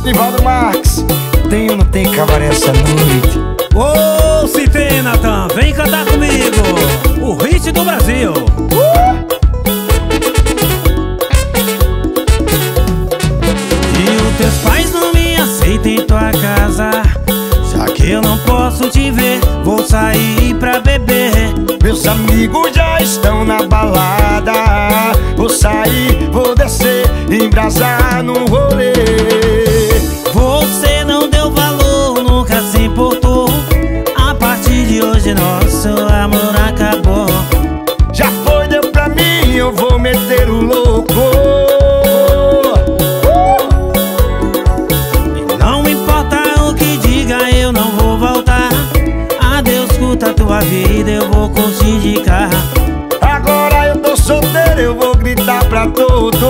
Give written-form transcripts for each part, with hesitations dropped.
Nivaldo Marques, tem ou não tem cabaré essa noite? Ô, se tem, Natan, vem cantar comigo o hit do Brasil. E os teus pais não me aceitam em tua casa, já que eu não posso te ver, vou sair pra beber. Meus amigos já estão na balada, vou sair, vou descer, embrasar no rolê. Você não deu valor, nunca se importou. A partir de hoje nosso amor acabou. Já foi, deu pra mim, eu vou meter o louco. E não importa o que diga, eu não vou voltar. Adeus, curta a tua vida, eu vou curtir de carro. Agora eu tô solteiro, eu vou gritar pra todos.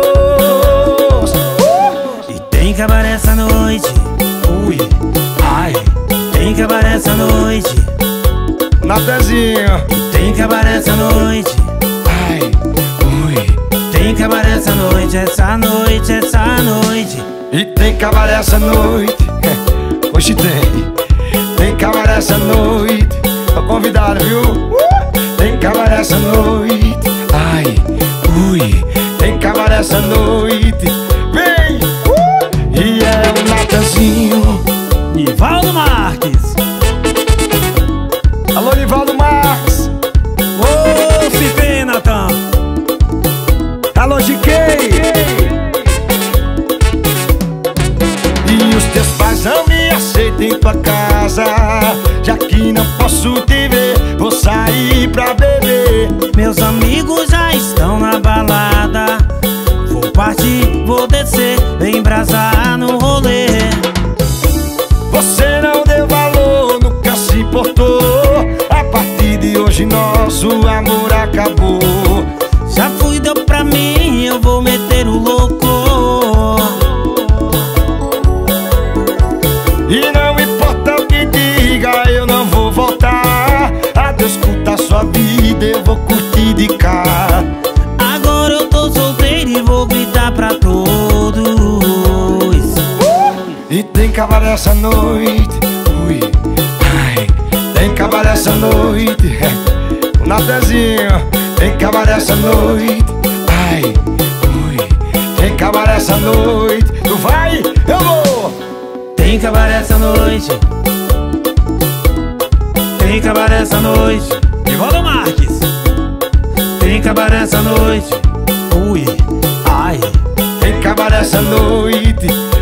E tem cabaré essa noite, ui, ai. Tem cabaré essa noite, Natanzinho. tem cabaré essa noite, Ai, ui. tem cabaré essa noite, essa noite, essa noite. E tem cabaré essa noite. Hoje tem cabaré essa noite. Tô convidado, viu? Tem cabaré essa noite. Ai, ui. Tem cabaré essa noite. Vem! E é o Natanzinho. Nivaldo Marques. Alô, Nivaldo Marques. Ô, se tem, Natan. Alô, GK. E os teus pais não me aceitam em tua casa, já que não posso te ver, vou sair pra beber. Meus amigos já estão na balada, vou partir, vou descer, embrasar no rolê. Você não deu valor, nunca se importou. A partir de hoje nosso amor acabou. Já fui, deu pra mim, eu vou meter o louco. E não importa o que diga, eu não vou voltar. Adeus, curta a sua vida, eu vou curtir de cá. Agora eu tô solteiro e vou gritar pra todos. E tem cabaré essa noite, ui, ai. Tem cabaré essa noite, o Natanzinho. Tem cabaré essa noite, ai, ui. Tem cabaré essa noite. Tu vai, eu vou. Tem cabaré essa noite, tem cabaré essa noite. Nivaldo Marques. Tem cabaré essa noite, ui, ai. Tem cabaré essa noite.